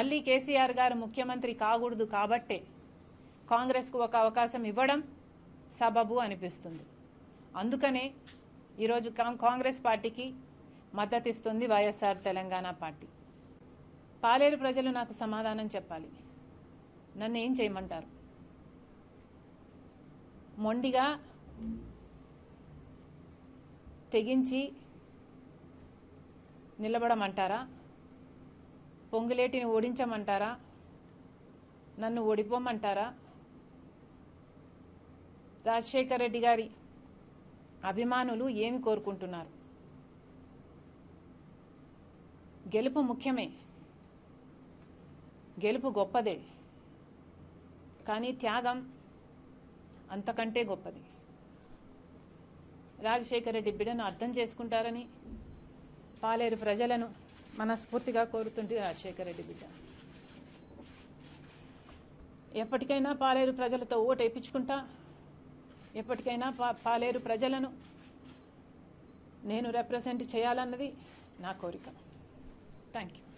మళ్ళీ కేసీఆర్ గారు ముఖ్యమంత్రి కాకూడదు కాబట్టే కాంగ్రెస్కు ఒక అవకాశం ఇవ్వడం సబబు అనిపిస్తుంది. అందుకనే ఈరోజు కాంగ్రెస్ పార్టీకి మద్దతిస్తుంది వైఎస్ఆర్ తెలంగాణ పార్టీ. పాలేరు ప్రజలు నాకు సమాధానం చెప్పాలి. నన్ను ఏం చేయమంటారు? మొండిగా తెగించి నిలబడమంటారా? పొంగులేటిని ఓడించమంటారా? నన్ను ఓడిపోమంటారా? రాజశేఖర రెడ్డి గారి అభిమానులు ఏమి కోరుకుంటున్నారు? గెలుపు ముఖ్యమే, గెలుపు గొప్పదే, కానీ త్యాగం అంతకంటే గొప్పది. రాజశేఖర రెడ్డి బిడ్డను అర్థం చేసుకుంటారని పాలేరు ప్రజలను మనస్ఫూర్తిగా కోరుతుంది రాజశేఖర రెడ్డి బిడ్డ. ఎప్పటికైనా పాలేరు ప్రజలతో ఓటు వేయించుకుంటా, ఎప్పటికైనా పాలేరు ప్రజలను నేను రిప్రజెంట్ చేయాలన్నది నా కోరిక. Thank you.